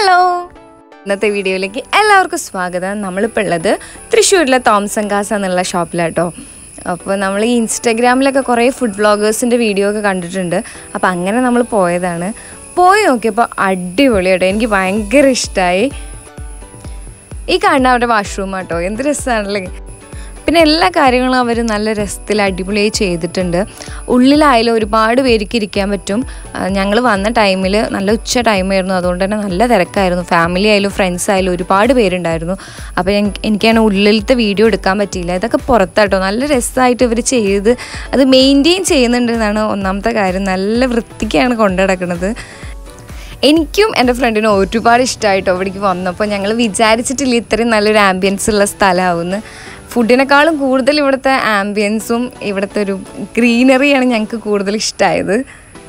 Hello! ഇന്നത്തെ വീഡിയോയിലേക്ക് എല്ലാവർക്കും സ്വാഗതം. നമ്മളിപ്പോൾ ഉള്ളത് തൃശ്ശൂരിലെ തോംസൺ casa എന്നുള്ള ഷോപ്പിലാട്ടോ. അപ്പോൾ നമ്മൾ ഈ ഇൻസ്റ്റാഗ്രാമിലൊക്കെ കുറേ ഫുഡ് വ്ളോഗേഴ്സിൻ്റെ വീഡിയോ ഒക്കെ കണ്ടിട്ടുണ്ട്. അപ്പോൾ അങ്ങനെ നമ്മൾ പോയതാണ്. പോയി നോക്കിയപ്പോൾ അടിപൊളിയാട്ടോ, എനിക്ക് ഭയങ്കര ഇഷ്ടമായി. ഈ കാണുന്ന അവരുടെ വാഷ്റൂം ആട്ടോ, എന്ത് രസമാണല്ലേ. പിന്നെ എല്ലാ കാര്യങ്ങളും അവർ നല്ല രസത്തിൽ അടിപൊളിയായി ചെയ്തിട്ടുണ്ട്. ഉള്ളിലായാലും ഒരുപാട് പേർക്ക് ഇരിക്കാൻ പറ്റും. ഞങ്ങൾ വന്ന ടൈമിൽ നല്ല ഉച്ച ടൈമായിരുന്നു, അതുകൊണ്ട് തന്നെ നല്ല തിരക്കായിരുന്നു. ഫാമിലി ആയാലും ഫ്രണ്ട്സ് ആയാലും ഒരുപാട് പേരുണ്ടായിരുന്നു. അപ്പോൾ എനിക്കാണ് ഉള്ളിലത്തെ വീഡിയോ എടുക്കാൻ പറ്റിയില്ല. ഇതൊക്കെ പുറത്താട്ടോ, നല്ല രസമായിട്ട് ഇവർ ചെയ്ത് അത് മെയിൻറ്റെയിൻ ചെയ്യുന്നുണ്ടെന്നാണ് ഒന്നാമത്തെ കാര്യം. നല്ല വൃത്തിക്കാണ് കൊണ്ടുനടക്കുന്നത്. എനിക്കും എൻ്റെ ഫ്രണ്ടിനും ഒരുപാട് ഇഷ്ടമായിട്ടോ ഇവിടേക്ക് വന്നപ്പോൾ. ഞങ്ങൾ വിചാരിച്ചിട്ടില്ല ഇത്രയും നല്ലൊരു ആംബിയൻസ് ഉള്ള സ്ഥലമാവുമെന്ന്. ഫുഡിനേക്കാളും കൂടുതൽ ഇവിടുത്തെ ആംബിയൻസും ഇവിടുത്തെ ഒരു ഗ്രീനറിയാണ് ഞങ്ങൾക്ക് കൂടുതൽ ഇഷ്ടമായത്.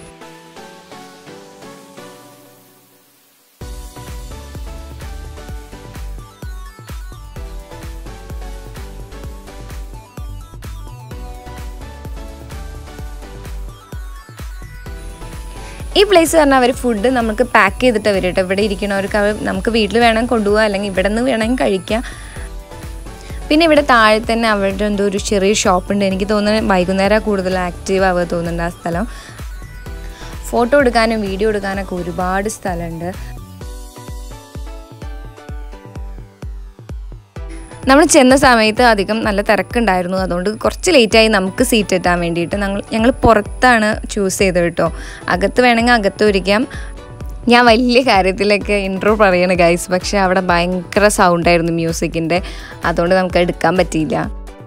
ഈ പ്ലേസ് പറഞ്ഞാൽ അവർ ഫുഡ് നമുക്ക് പാക്ക് ചെയ്തിട്ട് വരും കേട്ടോ. ഇവിടെ ഇരിക്കണവർക്ക് നമുക്ക് വീട്ടിൽ വേണമെങ്കിൽ കൊണ്ടുപോകാം, അല്ലെങ്കിൽ ഇവിടെ നിന്ന് വേണമെങ്കിൽ കഴിക്കാം. പിന്നെ ഇവിടെ താഴെ തന്നെ അവരുടെ എന്തോ ഒരു ചെറിയ ഷോപ്പുണ്ട്. എനിക്ക് തോന്നുന്നത് വൈകുന്നേരം കൂടുതൽ ആക്റ്റീവ് ആവുക തോന്നുന്നുണ്ട് ആ സ്ഥലം. ഫോട്ടോ എടുക്കാനും വീഡിയോ എടുക്കാനൊക്കെ ഒരുപാട് സ്ഥലമുണ്ട്. നമ്മൾ ചെന്ന സമയത്ത് അധികം നല്ല തിരക്കുണ്ടായിരുന്നു, അതുകൊണ്ട് കുറച്ച് ലേറ്റായി നമുക്ക് സീറ്റ് കിട്ടാൻ വേണ്ടിയിട്ട്. ഞങ്ങൾ പുറത്താണ് ചൂസ് ചെയ്തത് കേട്ടോ. അകത്ത് വേണമെങ്കിൽ അകത്ത് ഇരിക്കാം. ഞാൻ വലിയ കാര്യത്തിലൊക്കെ ഇൻട്രോ പറയണ ഗൈസ്, പക്ഷേ അവിടെ ഭയങ്കര സൗണ്ടായിരുന്നു മ്യൂസിക്കിൻ്റെ, അതുകൊണ്ട് നമുക്ക് എടുക്കാൻ പറ്റിയില്ല.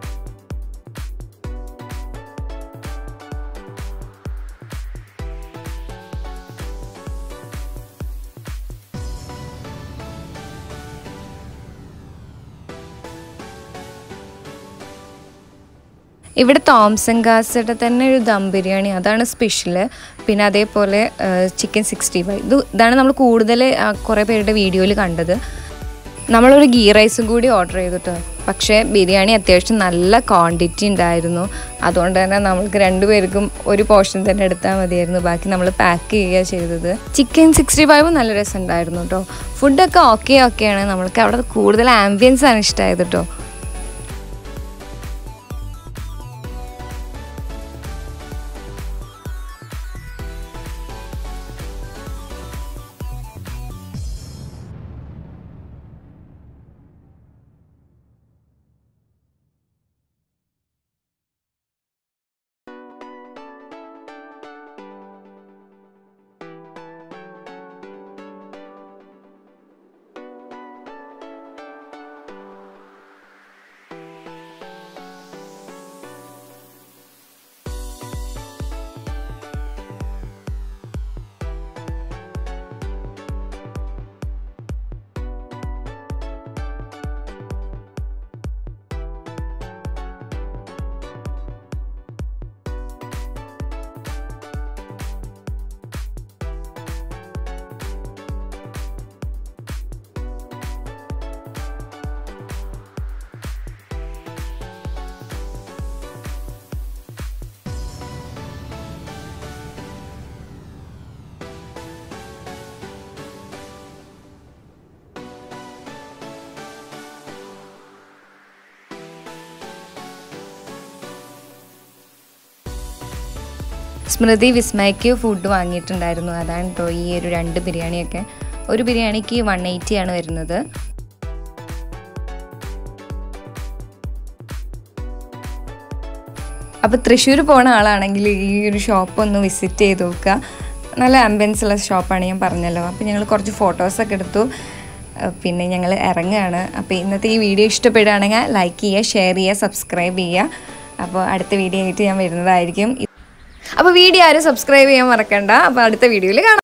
ഇവിടെ തോംസൺ കാസയുടെ തന്നെ ഒരു ദം ബിരിയാണി, അതാണ് സ്പെഷ്യൽ. പിന്നെ അതേപോലെ ചിക്കൻ 65 ഇതാണ് നമ്മൾ കൂടുതൽ കുറേ പേരുടെ വീഡിയോയിൽ കണ്ടത്. നമ്മളൊരു ഗീ റൈസും കൂടി ഓർഡർ ചെയ്തിട്ടോ, പക്ഷേ ബിരിയാണി അത്യാവശ്യം നല്ല ക്വാണ്ടിറ്റി ഉണ്ടായിരുന്നു. അതുകൊണ്ട് തന്നെ നമ്മൾക്ക് രണ്ടുപേർക്കും ഒരു പോർഷൻ തന്നെ എടുത്താൽ മതിയായിരുന്നു. ബാക്കി നമ്മൾ പാക്ക് ചെയ്യുക ചെയ്തത്. ചിക്കൻ 65 നല്ല രസം ഉണ്ടായിരുന്നു കേട്ടോ. ഫുഡൊക്കെ ഓക്കെയാണ്. നമ്മൾക്ക് അവിടെ കൂടുതൽ ആംബിയൻസ് ആണ് ഇഷ്ടമായത് കേട്ടോ. സ്മൃതി വിസ്മയ്ക്ക് ഫുഡ് വാങ്ങിയിട്ടുണ്ടായിരുന്നു. അതാണ് കേട്ടോ ഈ ഒരു 2 ബിരിയാണിയൊക്കെ. ഒരു ബിരിയാണിക്ക് 180 ആണ് വരുന്നത്. അപ്പോൾ തൃശ്ശൂർ പോണ ആളാണെങ്കിൽ ഈ ഒരു ഷോപ്പ് ഒന്ന് വിസിറ്റ് ചെയ്ത് നോക്കുക. നല്ല ആംബിയൻസ് ഉള്ള ഷോപ്പാണ്, ഞാൻ പറഞ്ഞല്ലോ. അപ്പോൾ ഞങ്ങൾ കുറച്ച് ഫോട്ടോസൊക്കെ എടുത്തു, പിന്നെ ഞങ്ങൾ ഇറങ്ങുകയാണ്. അപ്പോൾ ഇന്നത്തെ ഈ വീഡിയോ ഇഷ്ടപ്പെടുകയാണെങ്കിൽ ലൈക്ക് ചെയ്യുക, ഷെയർ ചെയ്യുക, സബ്സ്ക്രൈബ് ചെയ്യുക. അപ്പോൾ അടുത്ത വീഡിയോ ആയിട്ട് ഞാൻ വരുന്നതായിരിക്കും. അപ്പോൾ വീഡിയോ ആരും സബ്സ്ക്രൈബ് ചെയ്യാൻ മറക്കണ്ട. അപ്പോൾ അടുത്ത വീഡിയോയിൽ കാണാം.